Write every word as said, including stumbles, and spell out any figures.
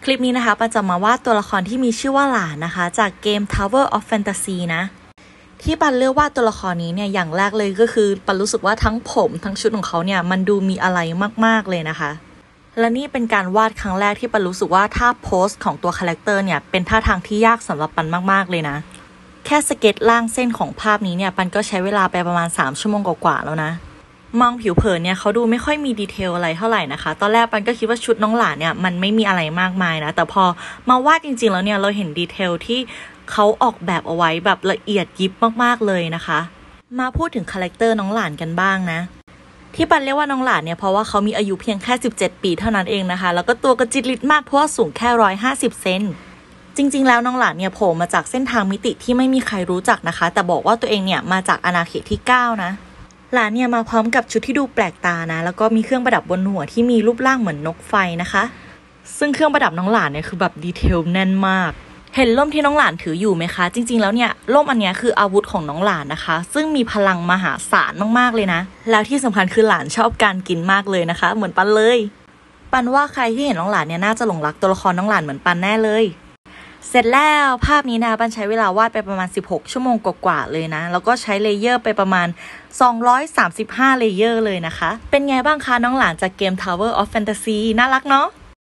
คลิปนี้นะคะปันจะมาวาดตัวละครที่มีชื่อว่าหลานนะคะจากเกม Tower of Fantasy นะที่ปันเลือกวาดตัวละครนี้เนี่ยอย่างแรกเลยก็คือปันรู้สึกว่าทั้งผมทั้งชุดของเขาเนี่ยมันดูมีอะไรมากๆเลยนะคะและนี่เป็นการวาดครั้งแรกที่ปันรู้สึกว่าท่าโพสของตัวคาแรคเตอร์เนี่ยเป็นท่าทางที่ยากสำหรับปันมากๆเลยนะแค่สเก็ตล่างเส้นของภาพนี้เนี่ยปันก็ใช้เวลาไปประมาณสามชั่วโมงกว่าๆแล้วนะมองผิวเผินเนี่ยเขาดูไม่ค่อยมีดีเทลอะไรเท่าไหร่นะคะตอนแรกปันก็คิดว่าชุดน้องหลานเนี่ยมันไม่มีอะไรมากมายนะแต่พอมาวาดจริงๆแล้วเนี่ยเราเห็นดีเทลที่เขาออกแบบเอาไว้แบบละเอียดยิบมากๆเลยนะคะมาพูดถึงคาแรคเตอร์น้องหลานกันบ้างนะที่ปันเรียกว่าน้องหลานเนี่ยเพราะว่าเขามีอายุเพียงแค่สิบเจ็ดปีเท่านั้นเองนะคะแล้วก็ตัวกระจิตริดมากเพราะว่าสูงแค่หนึ่งร้อยห้าสิบเซนจริงๆแล้วน้องหลานเนี่ยโผล่มาจากเส้นทางมิติที่ไม่มีใครรู้จักนะคะแต่บอกว่าตัวเองเนี่ยมาจากอาณาเขตที่เก้านะหลานเนี่ยมาพร้อมกับชุดที่ดูแปลกตานะแล้วก็มีเครื่องประดับบนหัวที่มีรูปร่างเหมือนนกไฟนะคะซึ่งเครื่องประดับน้องหลานเนี่ยคือแบบดีเทลแน่นมากเห็นร่มที่น้องหลานถืออยู่ไหมคะจริงๆแล้วเนี่ยร่มอันนี้คืออาวุธของน้องหลานนะคะซึ่งมีพลังมหาศาลมากๆเลยนะแล้วที่สำคัญคือหลานชอบการกินมากเลยนะคะเหมือนปันเลยปันว่าใครที่เห็นน้องหลานเนี่ยน่าจะหลงรักตัวละครน้องหลานเหมือนปันแน่เลยเสร็จแล้วภาพนี้นะปันใช้เวลาวาดไปประมาณสิบหกชั่วโมงกว่าๆเลยนะแล้วก็ใช้เลเยอร์ไปประมาณสองร้อยสามสิบห้าเลเยอร์เลยนะคะเป็นไงบ้างคะน้องหลานจากเกม Tower of Fantasy น่ารักเนาะ